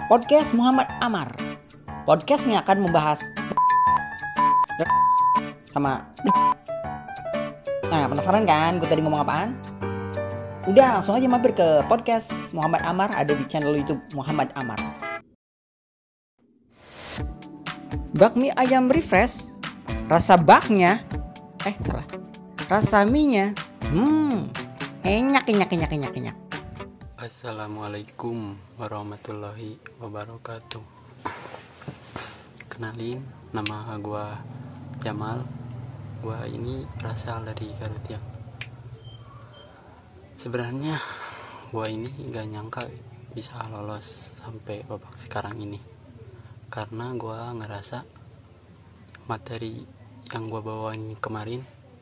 Podcast Muhammad Amar. Podcast yang akan membahas sama. Nah, penasaran kan gue tadi ngomong apaan? Udah, langsung aja mampir ke podcast Muhammad Amar, ada di channel YouTube Muhammad Amar. Bakmi ayam refresh, rasa baknya, rasa mie-nya, enak. Assalamualaikum warahmatullahi wabarakatuh. Kenalin, nama gua Jamal. Gua ini berasal dari Garut ya. Sebenarnya gua ini gak nyangka bisa lolos sampai babak sekarang ini, karena gua ngerasa materi yang gua bawain kemarin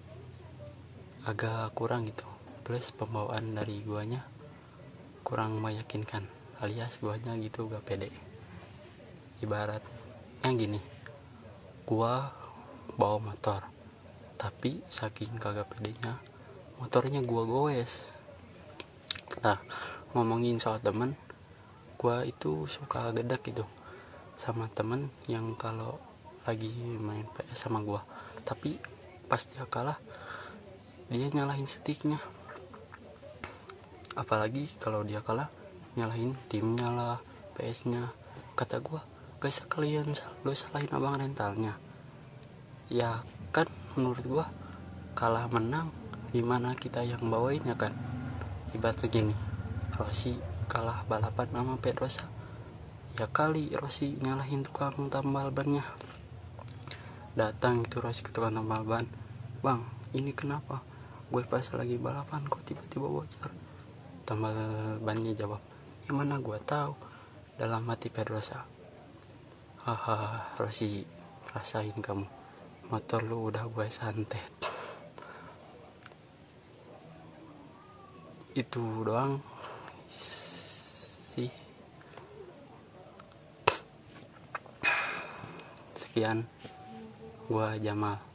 agak kurang gitu, plus pembawaan dari guanya kurang meyakinkan, alias guanya gitu gak pede. Ibaratnya gini, gua bawa motor, tapi saking kagak pedenya motornya gua goes. Nah, ngomongin soal temen, gua itu suka gedek gitu sama temen yang kalau lagi main PS sama gua, tapi pas dia kalah dia nyalahin sticknya. Apalagi kalau dia kalah nyalahin timnya lah, PS-nya. Kata gua, guys, kalian lo salahin abang rentalnya. Ya kan, menurut gua kalah menang gimana kita yang bawain ya kan. Ibaratnya gini, Rossi kalah balapan sama Pedrosa, ya kali Rossi nyalahin tukang tambal bannya. Datang itu Rossi ke tukang tambal ban, bang ini kenapa gue pas lagi balapan kok tiba-tiba bocor tambal bannya? Jawab, gimana gue tahu. Dalam hati Pedrosa, haha Rossi, rasain kamu, motor lu udah gue santet. Itu doang sih. Sekian, gue Jamal.